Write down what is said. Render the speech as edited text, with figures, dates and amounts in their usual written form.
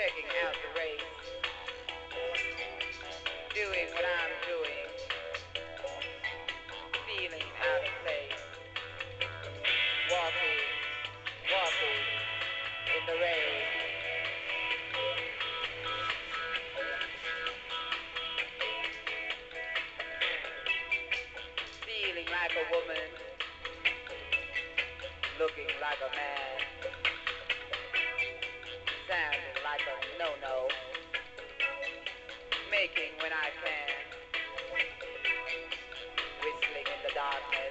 checking out the race, doing what I'm doing, feeling out of place, walking, walking in the rain, feeling like a woman, looking like a man, sounding like a no-no, making when I can, whistling in the darkness.